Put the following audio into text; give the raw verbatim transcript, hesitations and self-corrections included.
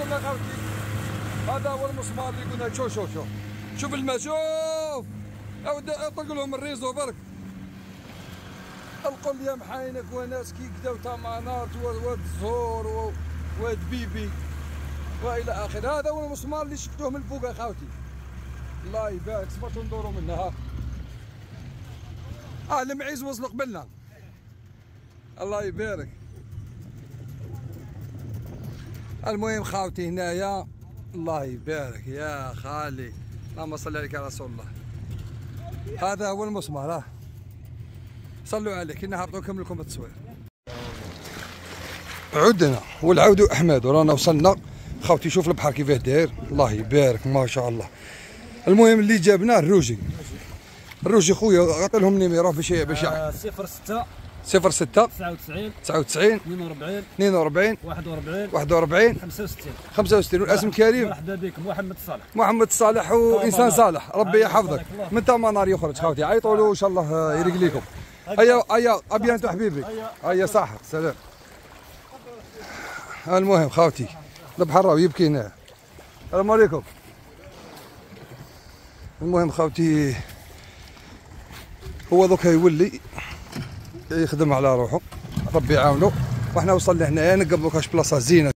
قلنا خاوتي هذا هو المسمار اللي قلنا. شوف شوف شوف شوف الماء شوف اودي اطلق لهم الريزو برك. القل يا محاينك وناس كي كدا وطمانات واد الزهور واد بيبي والى اخره. هذا هو المسمار اللي شفتوه من الفوق اخاوتي. الله يبارك صبرتوا ندوروا منها. اه المعيز وصلوا قبلنا. الله يبارك. المهم خاوتي هنايا الله يبارك يا خالي. اللهم صل عليك يا رسول الله. هذا هو المسمار. ها صلوا عليه. كنا هابطوا نكمل لكم التصوير. عدنا والعود احمد ورانا وصلنا خاوتي. شوف البحر كيفاه داير الله يبارك ما شاء الله. المهم اللي جابناه الروجي. الروجي خويا عطي لهم نيميرو باش باش آه صفر ستة صفر ستة تسعة وتسعين تسعة وتسعين اثنين وأربعين اثنين وأربعين واحد وأربعين واحد وأربعين خمسة وستين خمسة وستين. والاسم كريم. مرحبا بكم محمد صالح. محمد صالح وانسان صالح ربي يحفظك. من تما نار يخرج خاوتي. عيطوا له ان شاء الله يريق لكم. هيا هيا ابيانتو حبيبي. هيا صح سلام. المهم خاوتي البحر راهو يبكي هنا. السلام عليكم. المهم خاوتي هو دوك يولي يخدم على روحه ربي يعاونو. وحنا وصلنا هنايا نقبلو كاش بلاصه زينه.